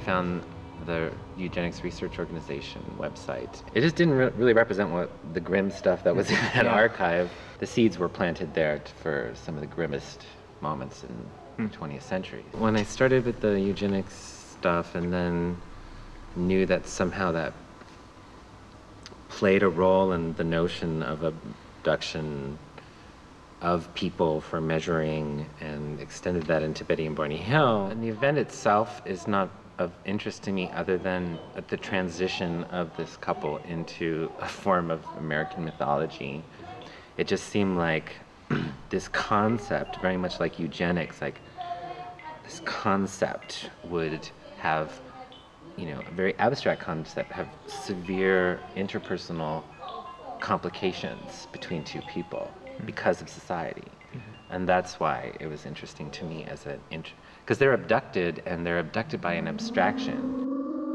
found the Eugenics Research Organization website. It just didn't really represent what the grim stuff that was in that archive. The seeds were planted there for some of the grimmest moments in the 20th century. When I started with the eugenics stuff and then knew that somehow that played a role in the notion of abduction of people for measuring and extended that into Betty and Barney Hill. And the event itself is not of interest to me other than the transition of this couple into a form of American mythology. It just seemed like this concept, very much like eugenics, like this concept would have, you know, a very abstract concept, have severe interpersonal complications between two people because of society. And that's why it was interesting to me as an because they're abducted, and they're abducted by an abstraction.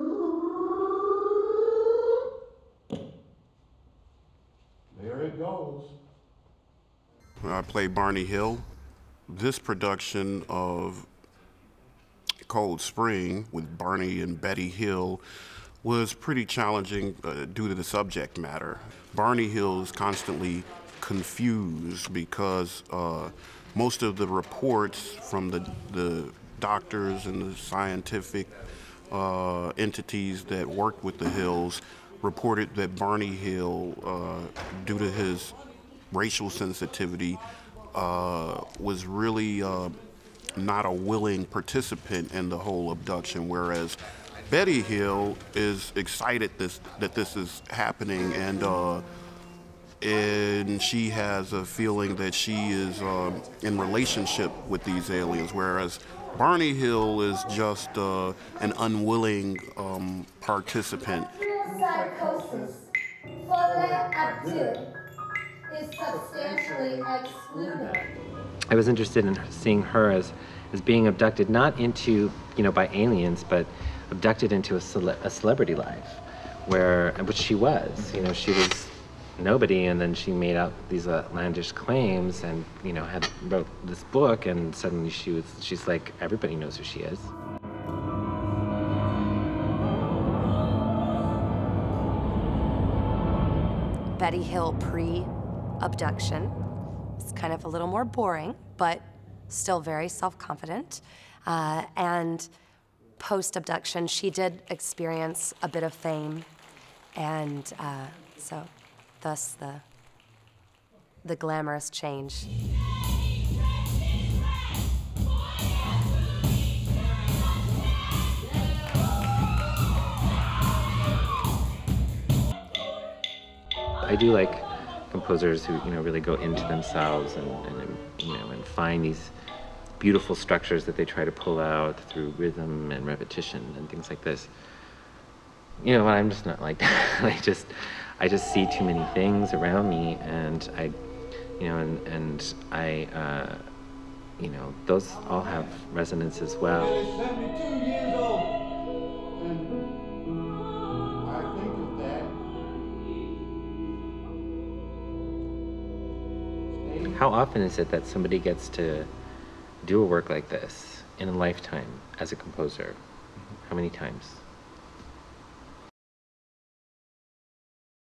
There it goes. I play Barney Hill. This production of Cold Spring with Barney and Betty Hill was pretty challenging due to the subject matter. Barney Hill is constantly confused because most of the reports from the doctors and the scientific entities that worked with the Hills reported that Barney Hill, due to his racial sensitivity, was really not a willing participant in the whole abduction, whereas Betty Hill is excited that this is happening, and she has a feeling that she is in relationship with these aliens, whereas Barney Hill is just an unwilling participant. Psychosis is substantially excluded. I was interested in seeing her as being abducted, not into, you know, by aliens, but abducted into a celebrity life, which she was. You know, she was nobody, and then she made out these outlandish claims, and, you know, wrote this book, and suddenly she's like, everybody knows who she is. Betty Hill pre-abduction. It's kind of a little more boring, but still very self-confident. And post-abduction, she did experience a bit of fame, and so thus the glamorous change. I do like composers who, you know, really go into themselves and you know, and find these beautiful structures that they try to pull out through rhythm and repetition and things like this. You know, I'm just not like that. I just see too many things around me, and you know, those all have resonance as well. Man is 72 years old, and I think of that. How often is it that somebody gets to do a work like this in a lifetime as a composer? How many times?